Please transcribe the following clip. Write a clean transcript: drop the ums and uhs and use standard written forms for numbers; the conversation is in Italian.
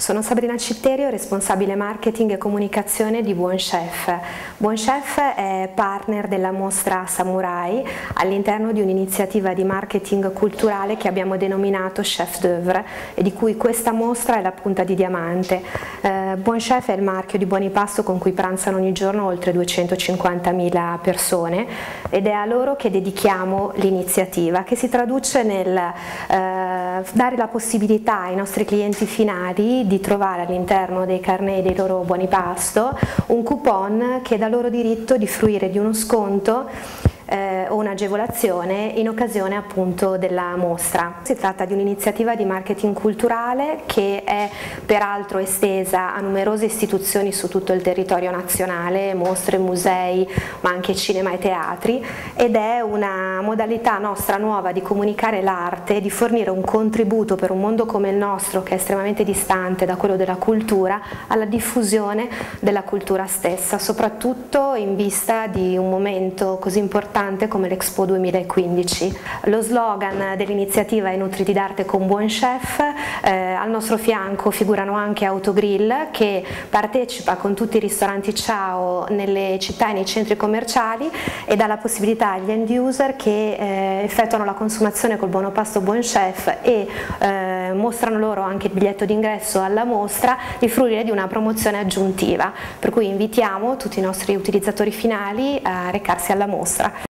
Sono Sabrina Citterio, responsabile marketing e comunicazione di Buon Chef. Buon Chef è partner della mostra Samurai all'interno di un'iniziativa di marketing culturale che abbiamo denominato Chef d'Oeuvre e di cui questa mostra è la punta di diamante. Buon Chef è il marchio di buoni pasto con cui pranzano ogni giorno oltre 250.000 persone ed è a loro che dedichiamo l'iniziativa, che si traduce nel dare la possibilità ai nostri clienti finali di trovare all'interno dei carnet dei loro buoni pasto un coupon che dà loro diritto di fruire di uno sconto o un'agevolazione in occasione appunto della mostra. Si tratta di un'iniziativa di marketing culturale che è peraltro estesa a numerose istituzioni su tutto il territorio nazionale, mostre, musei, ma anche cinema e teatri, ed è una modalità nostra nuova di comunicare l'arte, di fornire un contributo per un mondo come il nostro, che è estremamente distante da quello della cultura, alla diffusione della cultura stessa, soprattutto in vista di un momento così importante come l'Expo 2015. Lo slogan dell'iniziativa è Nutriti d'arte con Buon Chef. Al nostro fianco figurano anche Autogrill, che partecipa con tutti i ristoranti Ciao nelle città e nei centri commerciali e dà la possibilità agli end user che effettuano la consumazione col buono pasto Buon Chef e mostrano loro anche il biglietto d'ingresso alla mostra di fruire di una promozione aggiuntiva, per cui invitiamo tutti i nostri utilizzatori finali a recarsi alla mostra.